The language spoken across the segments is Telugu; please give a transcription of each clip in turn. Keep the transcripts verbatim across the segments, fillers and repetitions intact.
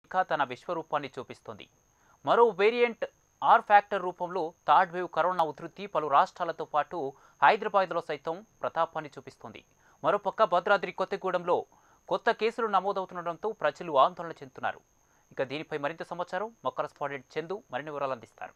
ఇంకా తన విశ్వరూపాన్ని చూపిస్తుంది. మరో వేరియంట్ ఆర్ ఫ్యాక్టర్ రూపంలో థర్డ్ వేవ్ కరోనా ఉధృతి పలు రాష్ట్రాలతో పాటు హైదరాబాద్లో సైతం ప్రతాపాన్ని చూపిస్తుంది. మరోపక్క భద్రాద్రి కొత్తగూడెంలో కొత్త కేసులు నమోదవుతుండటంతో ప్రజలు ఆందోళన చెందుతున్నారు. ఇక దీనిపై మరింత సమాచారం మా కరెస్పాండెంట్ చందు మరిన్ని వివరాలు అందిస్తారు.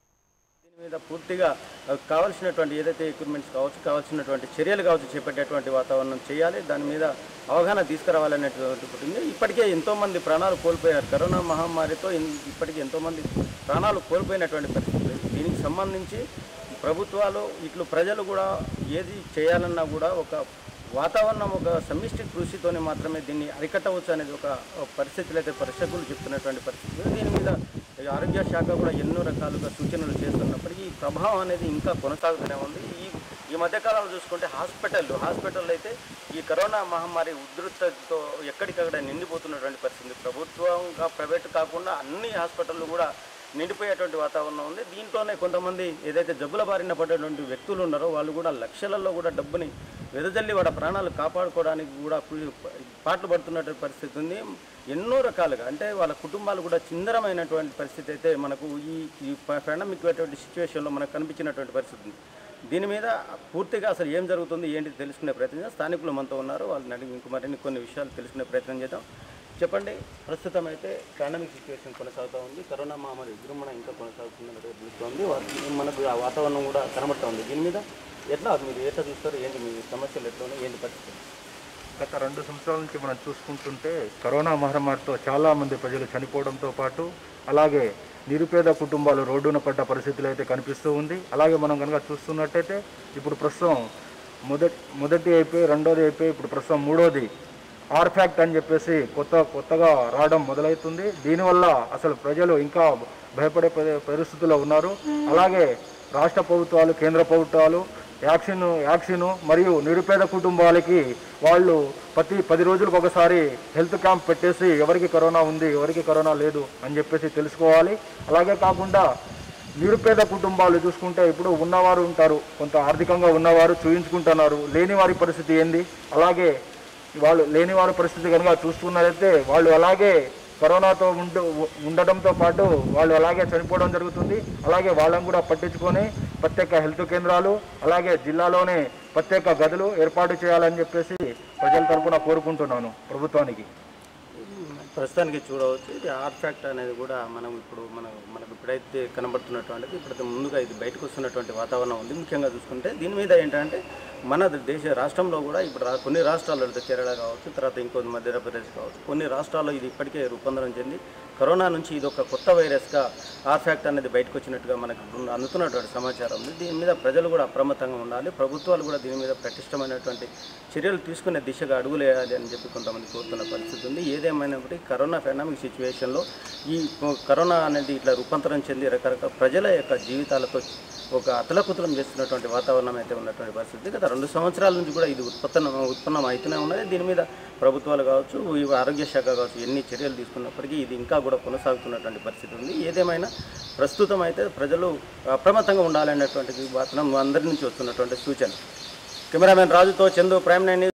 దీని మీద పూర్తిగా కావాల్సినటువంటి ఏదైతే ఎక్విప్మెంట్స్ కావచ్చు, కావాల్సినటువంటి చర్యలు కావచ్చు చేపట్టేటువంటి వాతావరణం చేయాలి. దాని మీద అవగాహన తీసుకురావాలనేటువంటి ఉంటుంది. ఇప్పటికే ఎంతోమంది ప్రాణాలు కోల్పోయారు. కరోనా మహమ్మారితో ఇప్పటికే ఎంతోమంది ప్రాణాలు కోల్పోయినటువంటి పరిస్థితి. దీనికి సంబంధించి ప్రభుత్వాలు ఇట్లు ప్రజలు కూడా ఏది చేయాలన్నా కూడా ఒక వాతావరణం ఒక సమిష్టి కృషితోనే మాత్రమే దీన్ని అరికట్టవచ్చు అనేది ఒక పరిస్థితులు అయితే పరిశకులు చెప్తున్నటువంటి పరిస్థితులు. దీని మీద ఆరోగ్య శాఖ కూడా ఎన్నో రకాలుగా సూచనలు చేస్తున్నప్పటికీ ఈ ప్రభావం అనేది ఇంకా కొనసాగుతూనే ఉంది. ఈ ఈ మధ్యకాలంలో చూసుకుంటే హాస్పిటల్ హాస్పిటల్ అయితే ఈ కరోనా మహమ్మారి ఉధృతతో ఎక్కడికక్కడ నిండిపోతున్నటువంటి పరిస్థితి. ప్రభుత్వంగా ప్రైవేట్ కాకుండా అన్ని హాస్పిటళ్ళు కూడా నిండిపోయేటువంటి వాతావరణం ఉంది. దీంట్లోనే కొంతమంది ఏదైతే జబ్బుల బారిన పడేటువంటి వ్యక్తులు ఉన్నారో వాళ్ళు కూడా లక్షలలో కూడా డబ్బుని వెదజల్లి వాళ్ళ ప్రాణాలు కాపాడుకోవడానికి కూడా పాటలు పడుతున్నటువంటి పరిస్థితి ఉంది. ఎన్నో రకాలుగా అంటే వాళ్ళ కుటుంబాలు కూడా చిందరమైనటువంటి పరిస్థితి అయితే మనకు ఈ ఈ పాండమిక్ సిచ్యువేషన్లో మనకు కనిపించినటువంటి పరిస్థితి ఉంది. దీని మీద పూర్తిగా అసలు ఏం జరుగుతుంది ఏంటి తెలుసుకునే ప్రయత్నం స్థానికులు మనతో ఉన్నారు. వాళ్ళని అడిగి ఇంక మరిన్ని కొన్ని విషయాలు తెలుసుకునే ప్రయత్నం చేద్దాం. చెప్పండి, ప్రస్తుతం అయితే పాండమిక్ సిచ్యువేషన్ కొనసాగుతూ ఉంది. కరోనా మహమ్మారి విజృంభణ ఇంకా కొనసాగుతుందని తెలుస్తుంది. మనకు ఆ వాతావరణం కూడా కనబడుతూ ఉంది. దీని మీద ఎట్లా మీరు ఎట్లా చూస్తారు, ఏంటి మీ సమస్యలు ఎట్లా ఉన్నాయి, ఏంటి పరిస్థితి? గత రెండు సంవత్సరాల నుంచి మనం చూసుకుంటుంటే కరోనా మహమ్మారితో చాలామంది ప్రజలు చనిపోవడంతో పాటు అలాగే నిరుపేద కుటుంబాలు రోడ్డున పడ్డ పరిస్థితులు అయితే కనిపిస్తూ ఉంది. అలాగే మనం కనుక చూస్తున్నట్టయితే ఇప్పుడు ప్రస్తుతం మొదటి మొదటి అయిపోయి రెండోది అయిపోయి ఇప్పుడు ప్రస్తుతం మూడోది ఆర్ ఫ్యాక్ట్ అని చెప్పేసి కొత్త కొత్తగా రావడం మొదలవుతుంది. దీనివల్ల అసలు ప్రజలు ఇంకా భయపడే పరిస్థితుల్లో ఉన్నారు. అలాగే రాష్ట్ర ప్రభుత్వాలు, కేంద్ర ప్రభుత్వాలు వ్యాక్సిన్ వ్యాక్సిన్ మరియు నిరుపేద కుటుంబాలకి వాళ్ళు ప్రతి పది రోజులకు ఒకసారి హెల్త్ క్యాంప్ పెట్టేసి ఎవరికి కరోనా ఉంది, ఎవరికి కరోనా లేదు అని చెప్పేసి తెలుసుకోవాలి. అలాగే కాకుండా నిరుపేద కుటుంబాలు చూసుకుంటే ఇప్పుడు ఉన్నవారు ఉంటారు, కొంత ఆర్థికంగా ఉన్నవారు చూయించుకుంటున్నారు. లేని వారి పరిస్థితి ఏంది? అలాగే వాళ్ళు లేని వారి పరిస్థితి కనుక చూస్తున్నట్లయితే వాళ్ళు అలాగే కరోనాతో ఉండు ఉండడంతో పాటు వాళ్ళు అలాగే చనిపోవడం జరుగుతుంది. అలాగే వాళ్ళని కూడా పట్టించుకొని ప్రత్యేక హెల్త్ కేంద్రాలు అలాగే జిల్లాలోనే ప్రత్యేక గదులు ఏర్పాటు చేయాలని చెప్పేసి ప్రజల తరఫున కోరుకుంటున్నాను ప్రభుత్వానికి. ప్రస్తుతానికి చూడవచ్చు ఇది ఆర్ ఫ్యాక్ట్ అనేది కూడా మనం ఇప్పుడు మన మనకు ఇప్పుడైతే కనబడుతున్నటువంటిది ఇప్పుడైతే ముందుగా ఇది బయటకు వస్తున్నటువంటి వాతావరణం ఉంది. ముఖ్యంగా చూసుకుంటే దీని మీద ఏంటంటే మన దేశ రాష్ట్రంలో కూడా ఇప్పుడు కొన్ని రాష్ట్రాల్లో కేరళ కావచ్చు, తర్వాత ఇంకొన్ని మధ్యప్రదేశ్ కావచ్చు, కొన్ని రాష్ట్రాల్లో ఇది ఇప్పటికే రూపాంతరం చెంది కరోనా నుంచి ఇది ఒక కొత్త వైరస్గా ఆర్ ఫ్యాక్ట్ అనేది బయటకు వచ్చినట్టుగా మనకు అందుతున్నటువంటి సమాచారం ఉంది. దీని మీద ప్రజలు కూడా అప్రమత్తంగా ఉండాలి. ప్రభుత్వాలు కూడా దీని మీద పటిష్టమైనటువంటి చర్యలు తీసుకునే దిశగా అడుగులు వేయాలి అని చెప్పి కొంతమంది కోరుతున్న పరిస్థితి ఉంది. ఏదేమైనప్పటికీ కరోనా పాండమిక్ సిచ్యువేషన్లో ఈ కరోనా అనేది ఇట్లా రూపాంతరం చెంది రకరకాల ప్రజల యొక్క జీవితాలతో ఒక అతలకుతలం చేస్తున్నటువంటి వాతావరణం అయితే ఉన్నటువంటి పరిస్థితి. గత రెండు సంవత్సరాల నుంచి కూడా ఇది ఉత్పత్తం ఉత్పన్నం అవుతూనే ఉన్నది. దీని మీద ప్రభుత్వాలు కావచ్చు, ఈ ఆరోగ్య శాఖ కావచ్చు ఎన్ని చర్యలు తీసుకున్నప్పటికీ ఇది ఇంకా కూడా కొనసాగుతున్నటువంటి పరిస్థితి ఉంది. ఏదేమైనా ప్రస్తుతం అయితే ప్రజలు అప్రమత్తంగా ఉండాలనేటువంటి వాతావరణం అందరి నుంచి వస్తున్నటువంటి సూచన. కెమెరామెన్ రాజుతో చందు, ప్రైమ్ నైన్.